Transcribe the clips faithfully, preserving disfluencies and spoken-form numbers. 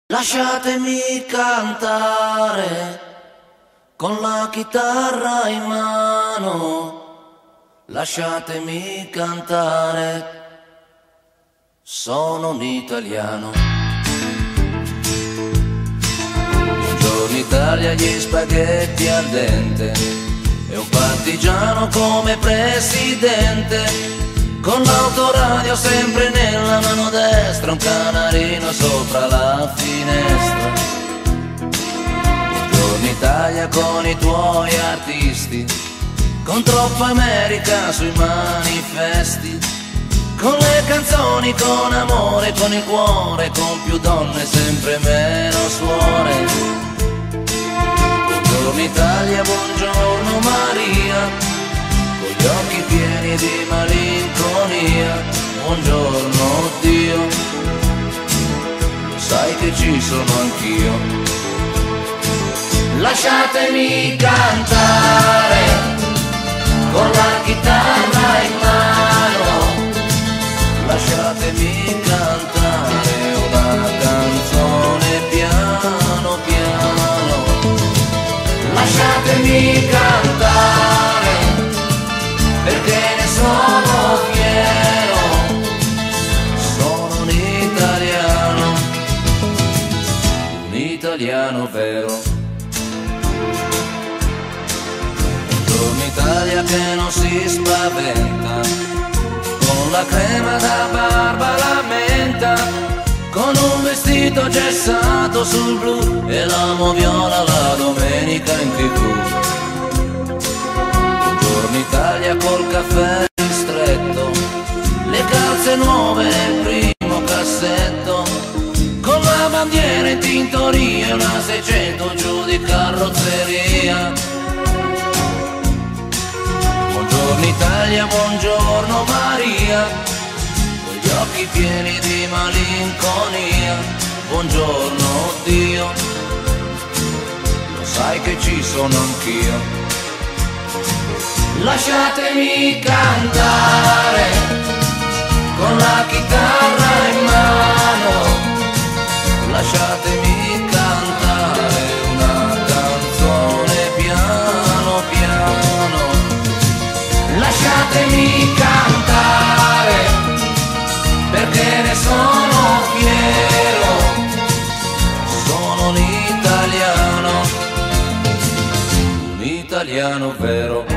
Lasciatemi cantare con la chitarra in mano, lasciatemi cantare, sono un italiano. Buongiorno Italia, gli spaghetti al dente e un partigiano come presidente, con l'autoradio sempre nella mano destra, un canarino sopra la finestra. Buongiorno Italia con i tuoi artisti, con troppa America sui manifesti, con le canzoni, con amore, con il cuore, con più donne, sempre meno suore. Buongiorno Italia, buongiorno Maria, con gli occhi pieni di malinconia. Buongiorno Dio, lo sai che ci sono anch'io. Lasciatemi cantare con la chitarra in mano, lasciatemi cantare una canzone piano piano. Lasciatemi cantare perché ne sono fiero, sono un italiano, un italiano vero. Buongiorno Italia che non si spaventa, con la crema da barba la menta, con un vestito gessato sul blu e l'amo viola la domenica in tv. Buongiorno Italia col caffè ristretto, le calze nuove nel primo cassetto, con la bandiera in tintoria e una seicento giù di carrozzeria. Buongiorno Italia, buongiorno Maria, con gli occhi pieni di malinconia. Buongiorno Dio, lo sai che ci sono anch'io. Lasciatemi cantare con la chitarra in mano, lasciatemi cantare una canzone piano piano. Lasciatemi cantare perché ne sono fiero, sono un italiano, un italiano vero.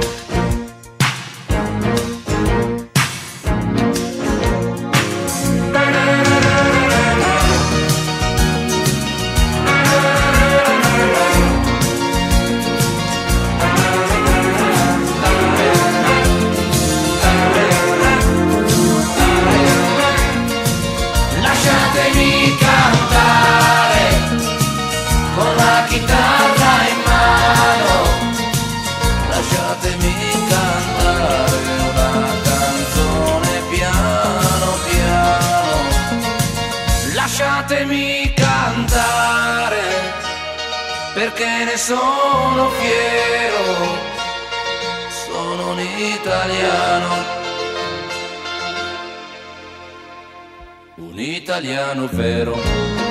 Lasciatemi cantare con la chitarra in mano, lasciatemi cantare una canzone piano piano. Lasciatemi cantare perché ne sono fiero, sono un italiano, un italiano vero.